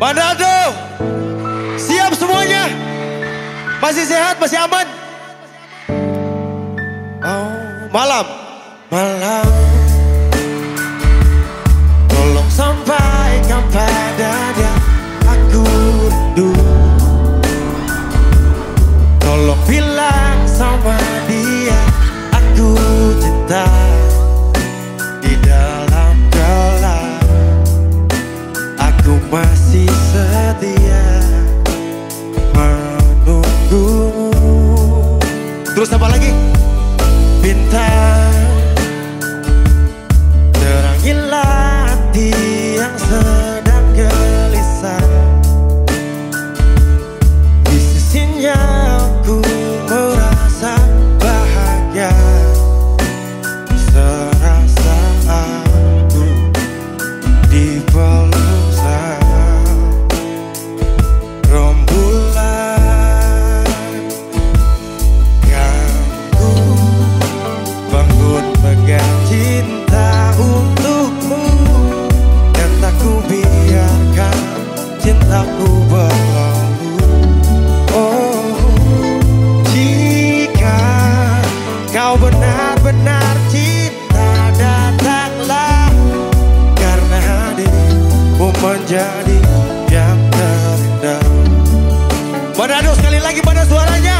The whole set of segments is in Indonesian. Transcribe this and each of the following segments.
Manado, siap semuanya? Masih sehat, masih aman? Oh, malam, malam. Tolong sampaikan pada dia, aku rindu. Tolong bilang sama dia, aku cinta. Di dalam gelap, aku masih setia menunggumu. Terus apa lagi? Bintang, terangilah hati yang sedang gelisah. Di sisinya aku merasa bahagia, serasa aku dipeluk rembulan. Kamu bangun pegang cinta untukmu, dan tak ku biarkan cintaku berlalu. Oh, jika kau benar-benar cinta, datanglah, karena hadirmu menjadi yang terindah. Manado, sekali lagi, mana suaranya?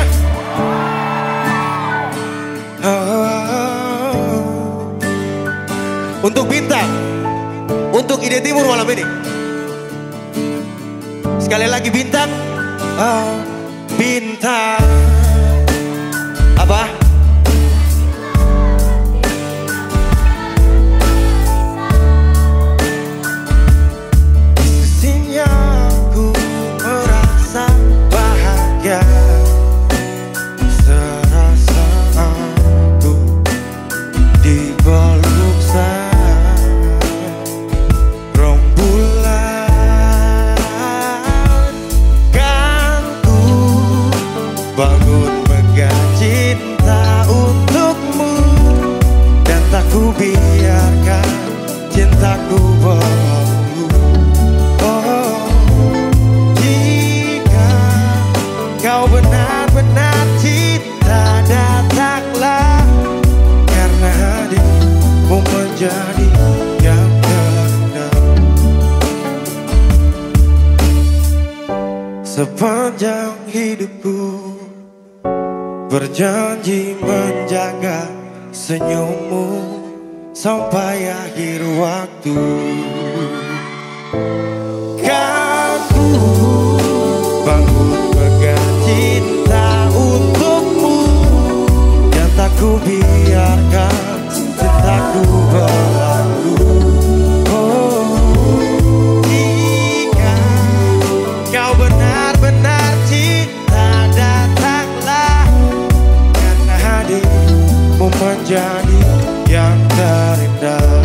Untuk Bintang, untuk Ide Timur malam ini. Sekali lagi Bintang. Bintang. Apa? Di sisinya aku merasa bahagia, serasa aku dipeluk rembulan. Kan ku bangun pegang cinta untukmu, dan tak ku biarkan cintaku berlalu. Oh, jika kau benar-benar cinta, datanglah, karena hadirmu menjadi yang terindah. Sepanjang hidupku berjanji menjaga senyummu sampai akhir waktu. Kan ku bangun pegang cinta untukmu, dan tak ku biarkan cintaku berlalu. Oh, jika kau benar-benar cinta, datanglah, karena hadirmu menjadi yang terindah.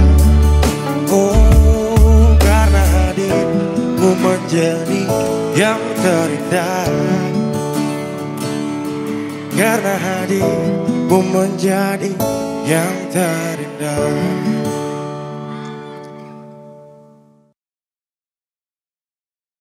Oh, karena hadirmu menjadi yang terindah. Karena hadirmu menjadi yang terindah.